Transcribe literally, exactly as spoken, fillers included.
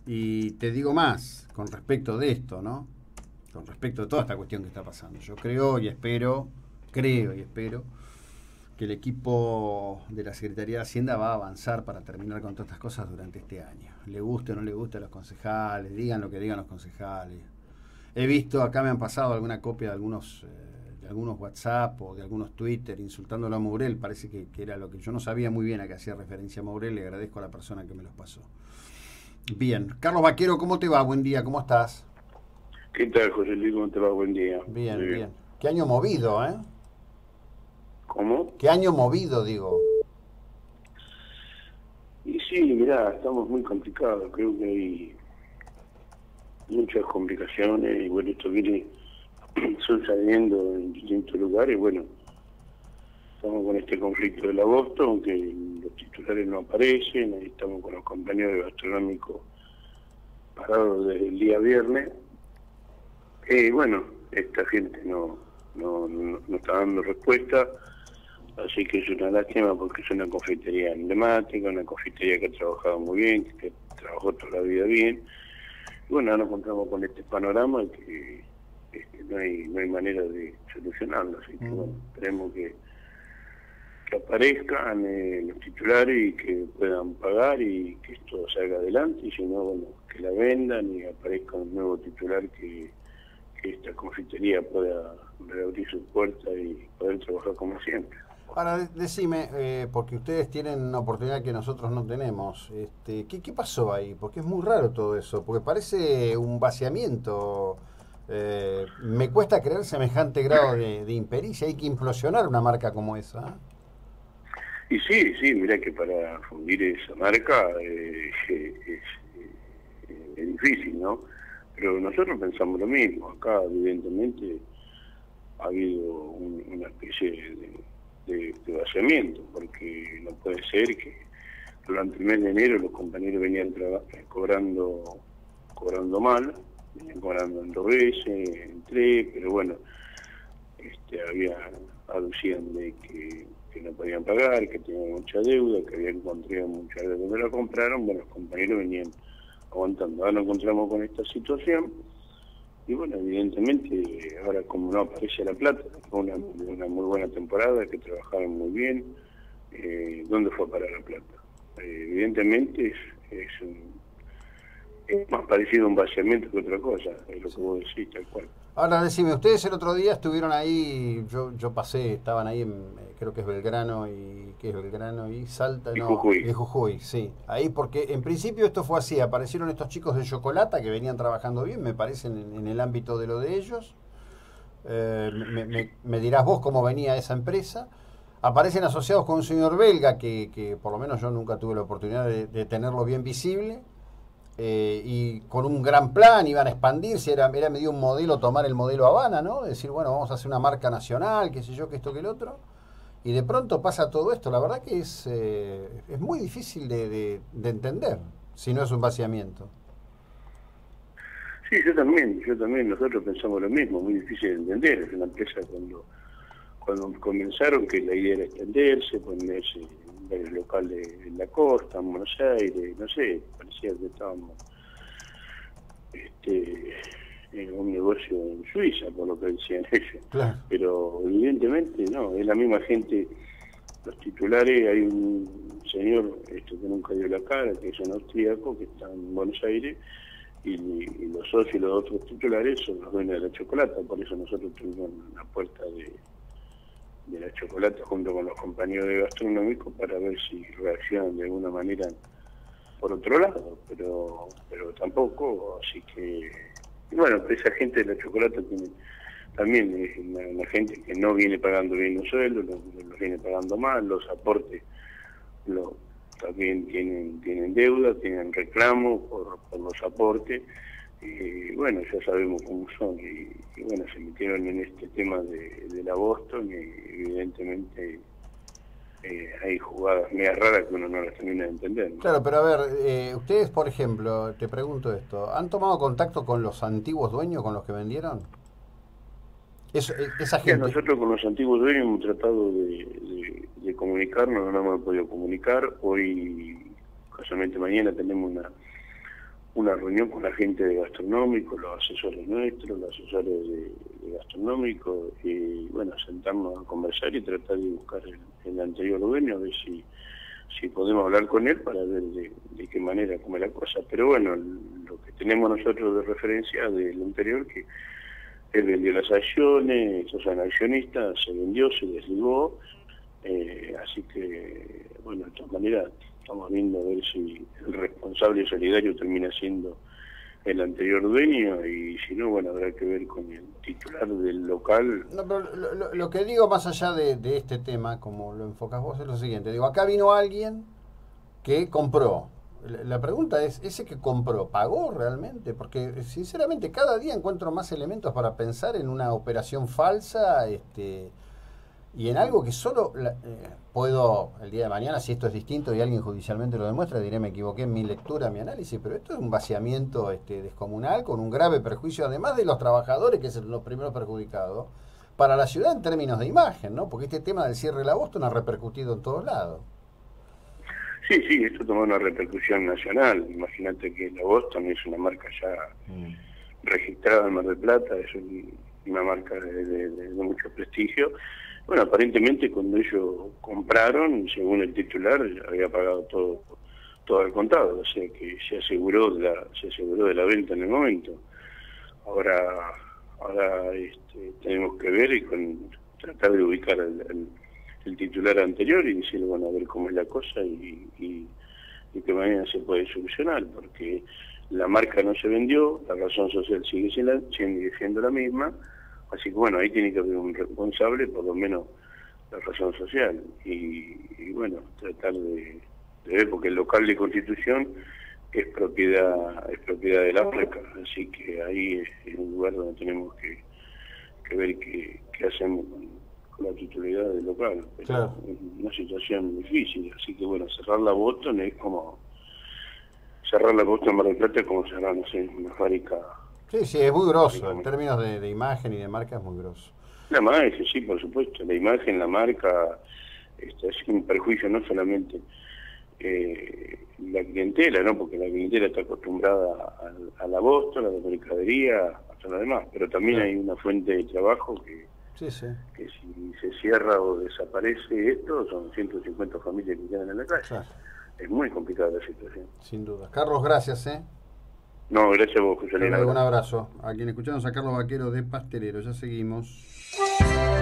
Y te digo más con respecto de esto, ¿no? Con respecto de toda esta cuestión que está pasando. Yo creo y espero, creo y espero que el equipo de la Secretaría de Hacienda va a avanzar para terminar con todas estas cosas durante este año. Le guste o no le guste a los concejales, digan lo que digan los concejales. He visto, acá me han pasado alguna copia de algunos eh, de algunos WhatsApp o de algunos Twitter insultándolo a Mourel. Parece que, que era lo que yo no sabía muy bien a qué hacía referencia a Mourel. Le agradezco a la persona que me los pasó. Bien. Carlos Vaquero, ¿cómo te va? Buen día, ¿cómo estás? ¿Qué tal, José Luis? ¿Cómo te va? Buen día. Bien, bien, bien. Qué año movido, ¿eh? ¿Cómo? Qué año movido, digo. Y sí, mirá, estamos muy complicados. Creo que hay muchas complicaciones y bueno, esto viene sucediendo en distintos lugares. Bueno, estamos con este conflicto del agosto, aunque los titulares no aparecen. Ahí estamos con los compañeros de gastronómico parados desde el día viernes. Y bueno, esta gente no, no, no, no está dando respuesta. Así que es una lástima porque es una confitería emblemática, una confitería que ha trabajado muy bien, que trabajó toda la vida bien. Y bueno, ahora nos encontramos con este panorama que, que no hay no hay manera de solucionarlo. Así que bueno, esperemos que, que aparezcan eh, los titulares y que puedan pagar y que esto salga adelante. Y si no, bueno, que la vendan y aparezca un nuevo titular que, que esta confitería pueda reabrir sus puertas y poder trabajar como siempre. Ahora, decime, eh, porque ustedes tienen una oportunidad que nosotros no tenemos, este, ¿qué, ¿qué pasó ahí? Porque es muy raro todo eso, porque parece un vaciamiento. Eh, me cuesta creer semejante grado de, de impericia, hay que implosionar una marca como esa. Y sí, sí, mira que para fundir esa marca eh, es, es, es difícil, ¿no? Pero nosotros pensamos lo mismo, acá evidentemente ha habido un, una especie de... De, de vaciamiento, porque no puede ser que durante el mes de enero los compañeros venían cobrando cobrando mal, venían cobrando en dos veces, en tres, pero bueno, este, había aducían de que, que no podían pagar, que tenían mucha deuda, que habían encontrado mucha deuda cuando la compraron. Bueno, los compañeros venían aguantando. Ahora nos encontramos con esta situación. Y bueno, evidentemente, ahora como no aparece La Plata, fue una, una muy buena temporada, que trabajaron muy bien. Eh, ¿Dónde fue a parar La Plata? Eh, evidentemente es, es, un, es más parecido a un vaciamiento que otra cosa, es lo que vos decís, tal cual. Ahora, decime, ustedes el otro día estuvieron ahí, yo yo pasé, estaban ahí, en, creo que es Belgrano y, ¿qué es Belgrano? Y Salta, Y no, Jujuy. y Jujuy, sí. Ahí porque en principio esto fue así, aparecieron estos chicos de Chocolata que venían trabajando bien, me parece, en, en el ámbito de lo de ellos. Eh, me, me, me dirás vos cómo venía esa empresa. Aparecen asociados con un señor belga que, que por lo menos yo nunca tuve la oportunidad de, de tenerlo bien visible. Eh, y con un gran plan iban a expandirse, era, era medio un modelo, tomar el modelo Habana, ¿no? Decir, bueno, vamos a hacer una marca nacional, qué sé yo, que esto, que el otro. Y de pronto pasa todo esto. La verdad que es, eh, es muy difícil de, de, de entender, si no es un vaciamiento. Sí, yo también, yo también, nosotros pensamos lo mismo, muy difícil de entender. Es una empresa cuando, cuando comenzaron que la idea era extenderse, ponerse en el local de, de la costa, en Buenos Aires, no sé, parecía que estábamos este, en un negocio en Suiza, por lo que decían ellos. Claro. Pero evidentemente no, es la misma gente, los titulares, hay un señor este, que nunca dio la cara, que es un austríaco, que está en Buenos Aires, y, y los socios y los otros titulares son los dueños de La Chocolata, por eso nosotros tuvimos la puerta de de La Chocolata junto con los compañeros de gastronómico para ver si reaccionan de alguna manera por otro lado, pero pero tampoco, así que y bueno, esa gente de La Chocolata tiene también es una, una gente que no viene pagando bien los sueldos, los, los viene pagando mal, los aportes lo, también tienen tienen deuda, tienen reclamos por, por los aportes. Y bueno, ya sabemos cómo son, y, y bueno, se metieron en este tema de, de la Boston, y evidentemente eh, hay jugadas medio raras que uno no las termina de entender, ¿no? Claro, pero a ver, eh, ustedes, por ejemplo, te pregunto esto, ¿han tomado contacto con los antiguos dueños con los que vendieron? Eso, esa gente... Ya, nosotros con los antiguos dueños hemos tratado de, de, de comunicarnos, no nos hemos podido comunicar. Hoy, casualmente mañana, tenemos una una reunión con la gente de gastronómico, los asesores nuestros, los asesores de, de gastronómico, y bueno, sentarnos a conversar y tratar de buscar el, el anterior dueño, a ver si, si podemos hablar con él para ver de, de qué manera come la cosa. Pero bueno, lo que tenemos nosotros de referencia del anterior, que él vendió las acciones, estos son accionistas, se vendió, se desligó, eh, así que, bueno, de todas maneras, estamos viendo a ver si el responsable solidario termina siendo el anterior dueño, y si no, bueno, habrá que ver con el titular del local. No, pero lo, lo, lo que digo más allá de, de este tema, como lo enfocas vos, es lo siguiente. Digo, acá vino alguien que compró. La, la pregunta es, ¿ese que compró pagó realmente? Porque sinceramente cada día encuentro más elementos para pensar en una operación falsa, este... y en algo que solo la, eh, puedo, el día de mañana, si esto es distinto y alguien judicialmente lo demuestra, diré me equivoqué en mi lectura, mi análisis, pero esto es un vaciamiento este, descomunal con un grave perjuicio, además de los trabajadores, que son los primeros perjudicados, para la ciudad en términos de imagen, ¿no? Porque este tema del cierre de la Boston ha repercutido en todos lados. Sí, sí, esto tomó una repercusión nacional. Imagínate que la Boston es una marca ya mm. registrada en Mar del Plata, es un, una marca de, de, de mucho prestigio. Bueno, aparentemente cuando ellos compraron, según el titular, había pagado todo todo el contado, o sea que se aseguró de la, se aseguró de la venta en el momento. Ahora ahora este, tenemos que ver y con, tratar de ubicar el, el, el titular anterior y decirle, bueno, a ver cómo es la cosa y, y, y qué manera se puede solucionar, porque la marca no se vendió, la razón social sigue siendo, sigue siendo la misma. Así que bueno, ahí tiene que haber un responsable, por lo menos la razón social, y, y bueno, tratar de, de ver, porque el local de Constitución es propiedad es propiedad de la marca, así que ahí es un lugar donde tenemos que, que ver qué, qué hacemos con, con la titularidad del local. Pero claro, es una situación difícil, así que bueno, cerrar la Boston es como cerrar la Boston en Mar del Plata, es como cerrar, no sé, una fábrica. Sí, sí, es muy grosso, en términos de, de imagen y de marca es muy grosso. La imagen, sí, por supuesto, la imagen, la marca, este, es un perjuicio no solamente eh, la clientela, ¿no? Porque la clientela está acostumbrada a, a la Boston, a la mercadería, hasta lo demás, pero también hay una fuente de trabajo que, sí, sí. que si se cierra o desaparece esto, son ciento cincuenta familias que quedan en la calle. Claro. Es muy complicada la situación. Sin duda. Carlos, gracias, ¿eh? No, gracias a vos, José Luis. Un abrazo. A quien escuchamos, a Carlos Vaquero de Pastelero. Ya seguimos.